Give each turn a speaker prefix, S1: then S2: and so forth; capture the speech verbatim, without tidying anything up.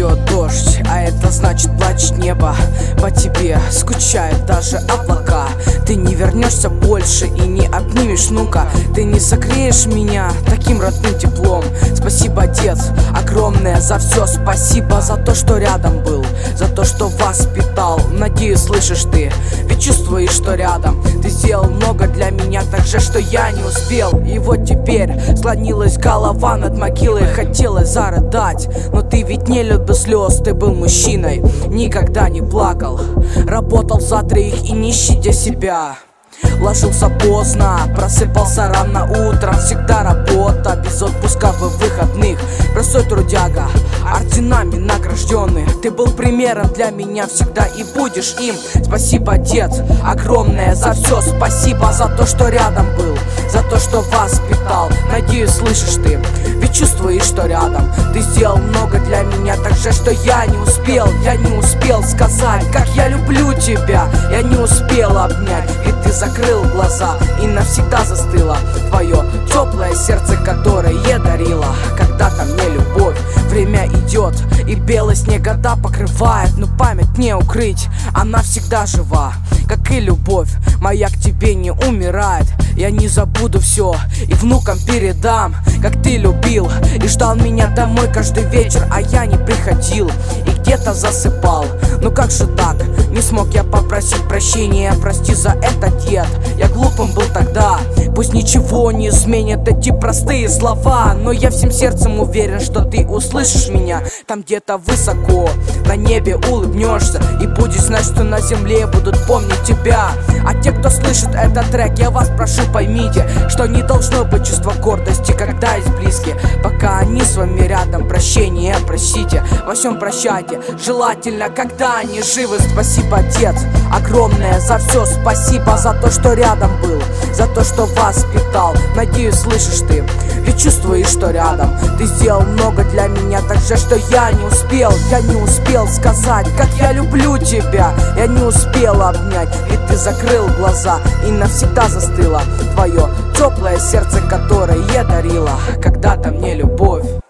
S1: Идет дождь, а это значит плачет небо. По тебе скучают даже облака. Ты не вернешься больше и не обнимешь, ну-ка. Ты не согреешь меня таким родным теплом. Спасибо, дед, огромное за все. Спасибо за то, что рядом был, за то, что воспитал. Надеюсь, слышишь ты, ведь чувствуешь, что рядом. Ты сделал много для меня, так же, что я не успел. И вот теперь склонилась голова над могилой. Хотелось зарыдать, но ты ведь не любил слез. Ты был мужчиной, никогда не плакал. Работал за троих и не щадя себя. Ложился поздно, просыпался рано утром. Всегда работа, без отпуска в выходных. Простой трудяга, орденами награжденный. Ты был примером для меня всегда и будешь им. Спасибо, дед, огромное за все. Спасибо за то, что рядом был, за то, что воспитал. Надеюсь, слышишь ты, ведь чувствуешь, что рядом. Ты сделал много для меня, так же, что я не успел. Я не успел сказать, как я люблю тебя. Я не успел обнять, ведь ты закрыл глаза и навсегда застыло твое теплое сердце, которое дарило когда-то мне любовь. Время идет, и белость года покрывает, но память не укрыть, она всегда жива. Как и любовь моя к тебе не умирает. Я не забуду все и внукам передам, как ты любил и ждал меня домой каждый вечер, а я не приходил и где-то засыпал. Ну как же так? Не смог я попросить прощения, прости за это, дед. Я глупым был тогда, пусть ничего не изменит эти простые слова, но я всем сердцем уверен, что ты услышишь меня там где-то высоко на небе, улыбнешься и будешь знать, что на земле будут помнить тебя. А те, кто слышит этот трек, я вас прошу, поймите, что не должно быть чувства гордости, когда есть близкие. Пока они с вами рядом, прощения просите, во всем прощайте, желательно, когда они живы. Спасибо, дед, огромное за все. Спасибо за то, что рядом был, за то, что воспитал. Надеюсь, слышишь ты, ведь чувствуешь, что рядом. Ты сделал много для меня, так же, что я не успел. Я не успел сказать, как я люблю тебя. Я не успел обнять, ведь ты закрыл глаза и навсегда застыло твое теплое сердце, которое дарило когда-то мне любовь.